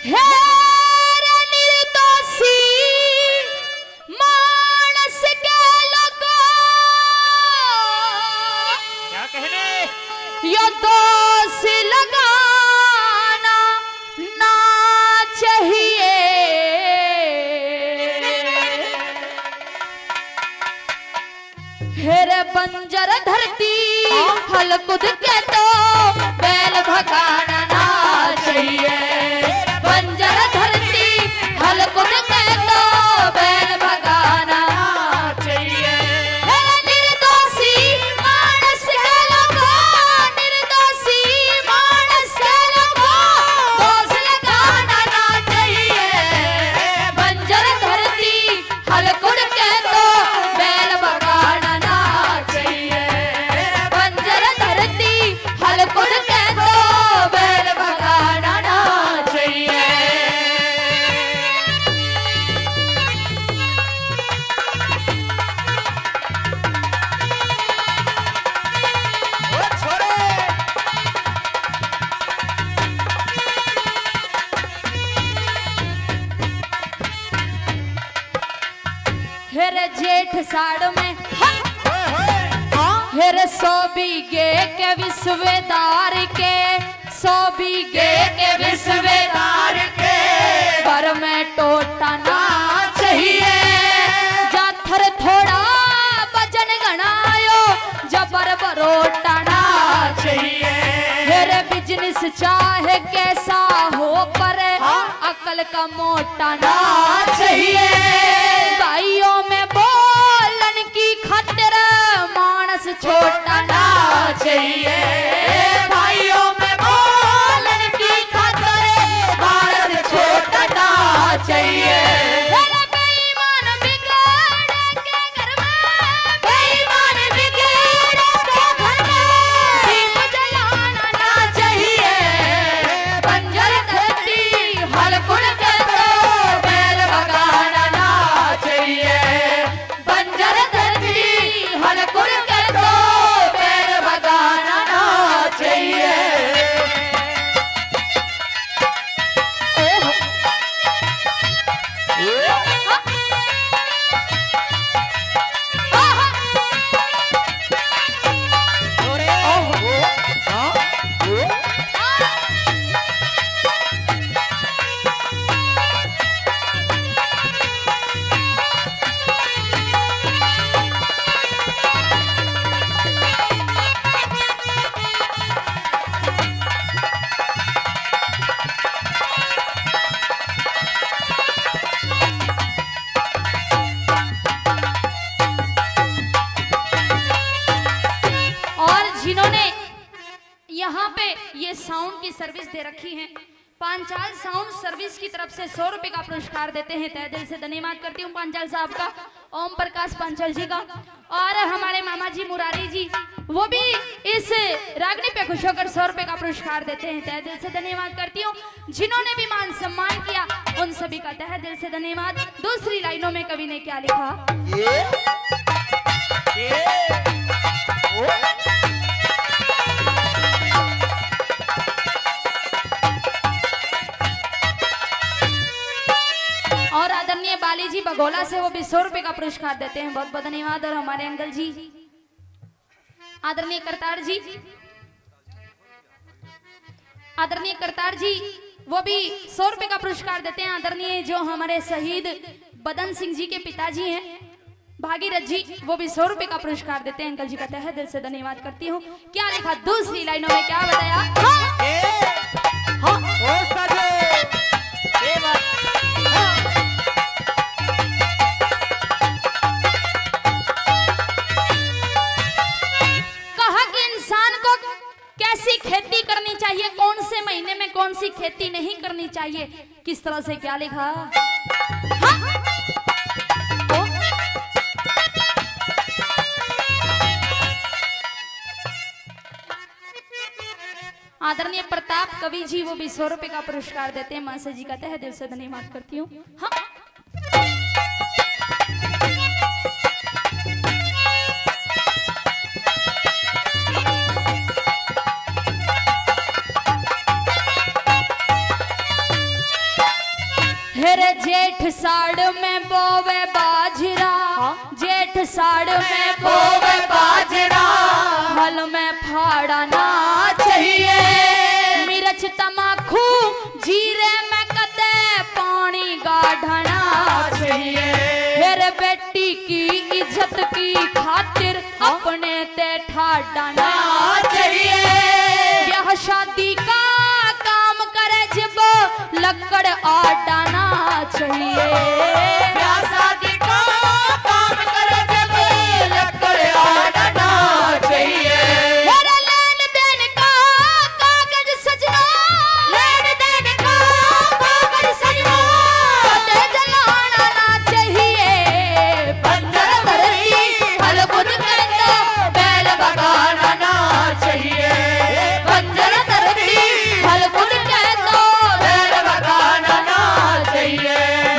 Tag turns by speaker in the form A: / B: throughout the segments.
A: हे निर्दोषी मानस के लोगों,
B: क्या कहने
A: यो दोष लगाना ना चाहिए। हेरे बंजर धरती हल कुद के तो बैल भगाना ना चाहिए। बंजर धरती हल कुद के तो बैल भगाना चाहिए। निर्दोषी मानस के लोगों, निर्दोषी मानस के लोगों, दोष लगाना ना चाहिए। बंजर धरती हल कुद के तो बैल भगाना ना चाहिए। बंजर धरती हल कुद के तो बैल भगाना ना चाहिए।
B: ओ छोरे
A: हेरे जेठ साड़ में
B: ओए
A: हेरे 100 बीघे के विश्वेदार के, 100 बीघे के विश्वेदार के पर में टोटा ना चाहिए। जाथर थोड़ा वजन गणायो जबर बरोटा ना चाहिए। हेरे बिजनेस चाहे कैसा हो पर अकल का मोटा ना चाहिए। भाइयों में बोलन की खातिर मानस छोटा ना चाहिए। भाइयों में बोलन की खातिर मानस छोटा ना चाहिए। बेईमान बिगड़ के घर में, बेईमान बिगड़ के घर में दीप जलाना ना चाहिए। बंजर धरती हल कुद के तो बैल भगाना ना चाहिए। बंजर धरती हल कुद के तो बैल भगाना ना चाहिए।
B: छोरे हां
A: और जिन्होंने यहाँ पे ये साउंड की सर्विस दे रखी है, पांचाल साउंड सर्विस की तरफ से 100 रुपए का पुरस्कार देते हैं। तहे दिल से धन्यवाद करती हूँ पांचाल साहब का, ओम प्रकाश पांचाल जी का। और हमारे मामा जी मुरारी जी, वो भी इस रागनी पे खुश होकर 100 रुपए का पुरस्कार देते हैं। तहे दिल से धन्यवाद करती हूँ। जिन्होंने भी मान सम्मान किया उन सभी का तहे दिल से धन्यवाद। दूसरी लाइनों में कवि ने क्या लिखा,
B: ये ओ
A: और आदरणीय बाली जी बगोला से वो भी 100 रुपए का पुरस्कार देते हैं। बहुत बहुत धन्यवाद। और हमारे अंकल जी आदरणीय करतार जी, आदरणीय करतार जी वो भी 100 रुपए का पुरस्कार देते हैं। आदरणीय जो हमारे शहीद बदन सिंह जी के पिताजी हैं भागीरथ जी, वो भी 100 रुपए का पुरस्कार देते हैं। अंकल जी का तहे दिल से धन्यवाद करती हूँ। क्या लिखा दूसरी लाइनों में, क्या बताया,
B: हाँ ओ साजे ये बात
A: कहा कि इंसान को कैसी खेती करनी चाहिए, कौन से महीने में कौन सी खेती नहीं करनी चाहिए, किस तरह से क्या लिखा, हाँ? आदरणीय प्रताप कवि जी वो भी 100 रुपए का पुरस्कार देते हैं। मासा जी का तहे दिल से धन्यवाद करती हूँ। हाँ हेर जेठ साड़ में बोवे बाजरा, जेठ साड़ में बोवे बाजरा, हल में फाड़ा ना चाहिए, मिर्च तमाकू जीरे में कदे पानी गाढ़ना चाहिए। हेर बेटी की इज्जत की खातिर अपने ते ठाड़ना चाहिए, ब्याह शादी का काम करे जब लकड़ आडाना चाहिए,
B: ब्याह शादी का काम करे जब लकड़ आड़ना चाहिए।
A: हेर लेन देन का कागज सजना,
B: लेन देन का कागज सजना,
A: ते जलाना ना चाहिए,
B: बंजर धरती हल खुद कहता बैल बगाना ना चाहिए, बंजर धरती
A: हल खुद कह दो
B: बैल बगाना ना चाहिए।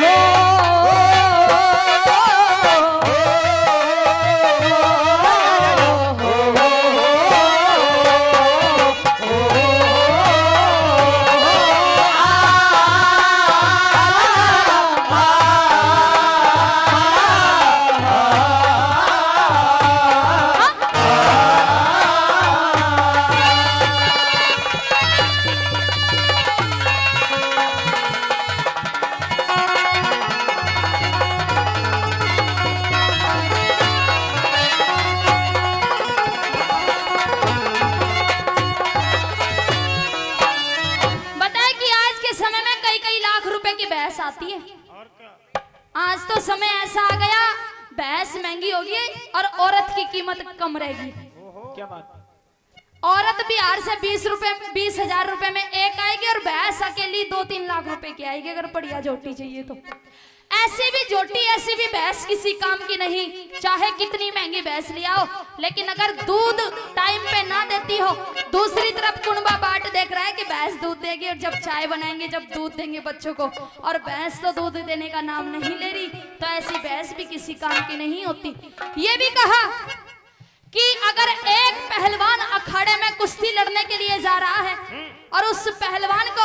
A: बताए कि आज के समय में कई कई लाख रुपए की भैंस आती है। आज तो समय ऐसा आ गया, भैंस महंगी होगी और औरत की कीमत कम रहेगी।
B: क्या बात?
A: औरत बिहार से 20,000 रुपए में एक आएगी और भैंस अकेली 2-3 लाख रुपए की आएगी, अगर बढ़िया जोटी चाहिए तो। ऐसी भी जोटी, ऐसी भी भैंस किसी काम की नहीं, चाहे कितनी महंगी भैंस ले आओ, लेकिन अगर दूध टाइम पे ना देती हो। दूसरी तरफ कुनबा बाट देख रहा है कि भैंस दूध देगी और जब चाय बनाएंगे, जब दूध देंगे बच्चों को, और भैंस तो दूध देने का नाम नहीं ले रही, तो ऐसी भैंस भी किसी काम की नहीं होती। ये भी कहा कि अगर एक पहलवान अखाड़े में कुश्ती लड़ने के लिए जा रहा है और उस पहलवान को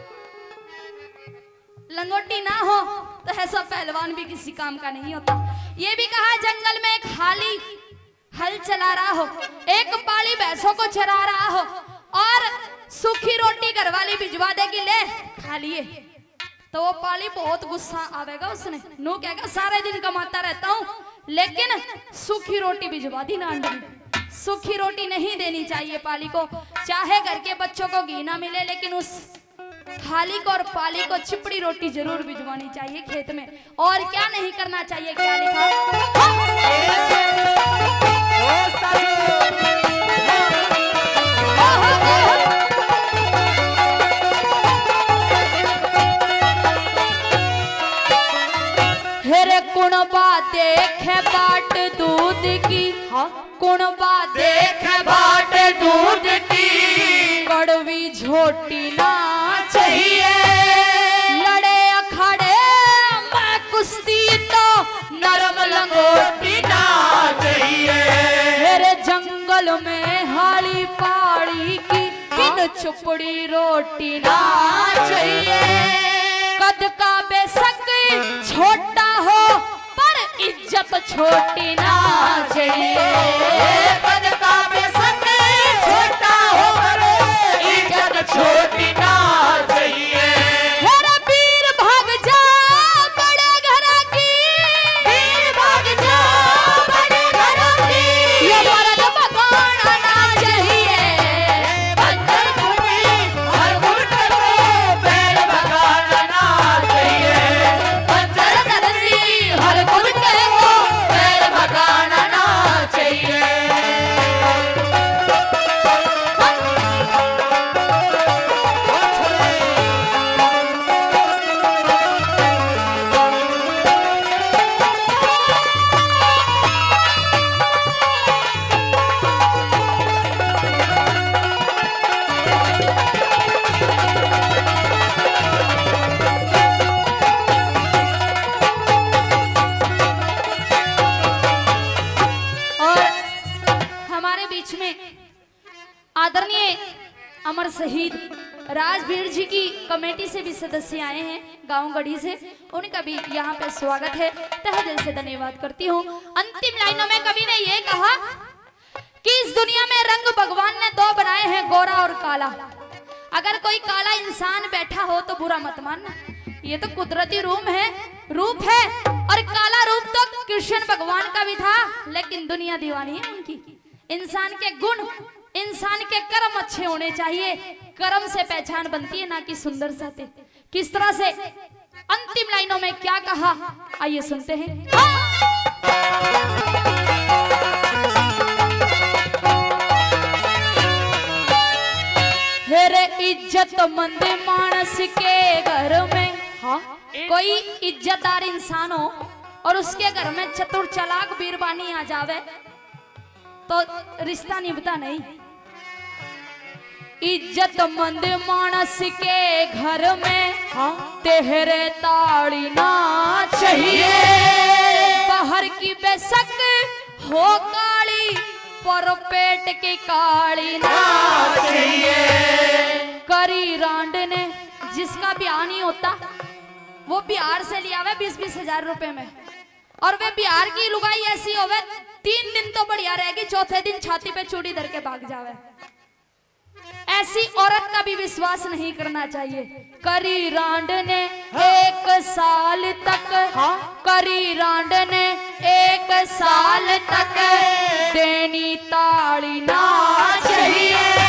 A: लंगोटी ना हो, तो ऐसा पहलवान भी किसी काम का नहीं होता। ये भी कहा जंगल में एक हाली हल चला रहा हो, एक पाली भैंसों को चरा रहा हो और सूखी रोटी घरवाली भिजवा देगी, ले खा लिए, तो वो पाली बहुत गुस्सा आवेगा, उसने नो कहेगा सारे दिन कमाता रहता हूँ लेकिन सूखी रोटी भिजवा दी ना अंडे में। सूखी रोटी नहीं देनी चाहिए पाली को, चाहे घर के बच्चों को घी ना मिले, लेकिन उस हाली को और पाली को चिपड़ी रोटी जरूर भिजवानी चाहिए खेत में। और क्या नहीं करना चाहिए, क्या लिखा? हेरे कुणबा देखे बाट दूध की, कुणबा देखे बाट दूध की, कड़वी झोटी ना चाहिए, लड़े अखाड़े में कुश्ती तो नरम लंगोटी ना चाहिए। मेरे जंगल में हाली पाड़ी की बिन चुपड़ी रोटी ना चाहिए, कद का बेशक छोटा हो पर इज्जत छोटी ना चाहिए,
B: कद का बेशक छोटा हो पर इज्जत छोटी ना चाहिए।
A: मेरा वीर भाग जा बड़े घर की,
B: वीर भाग जा बड़े घर की,
A: ये मर्द भगाना ना चाहिए,
B: बंजर भूमि हर मुल्क को बैल भगाना ना चाहिए, बंजर धरती हर मुल्क को बैल भगाना ना चाहिए।
A: राजवीर जी की कमेटी से भी सदस्य आए हैं गांव गढ़ी से, उनका भी यहाँ पे स्वागत है, तहे दिल से धन्यवाद करती हूँ। अंतिम लाइनों में कवि ने ये कहा कि इस दुनिया में रंग भगवान ने दो बनाए हैं, गोरा और काला। अगर कोई काला इंसान बैठा हो तो बुरा मत मानना, ये तो कुदरती रूप है। और काला रूप तो कृष्ण भगवान का भी था, लेकिन दुनिया दीवानी है उनकी। इंसान के गुण, इंसान के कर्म अच्छे होने चाहिए, कर्म से पहचान बनती है, ना कि सुंदरता से। किस तरह से अंतिम लाइनों में क्या कहा, आइए सुनते हैं। हेरे इज्जतमंद मानस के घर में, हाँ, कोई इज्जतदार इंसान हो और उसके घर में चतुर चालाक बीरबानी आ जावे तो रिश्ता निभता नहीं। इज्जतमंद मानस के घर में, हाँ, तेरे ताड़ी ना चाहिए। बाहर की बेशक हो काली, पर पेट की काली ना चाहिए। करी रांड ने, जिसका ब्याह नहीं होता वो बिहार से लिया हुआ 20-20 हजार रुपए में, और वे बिहार की लुगाई ऐसी होवे 3 दिन तो बढ़िया रहेगी, चौथे दिन छाती पे चूड़ी धर के भाग जावे। ऐसी औरत का भी विश्वास नहीं करना चाहिए। करी रांड ने 1 साल तक, करी रांड ने 1 साल तक देनी ताड़ी ना चाहिए।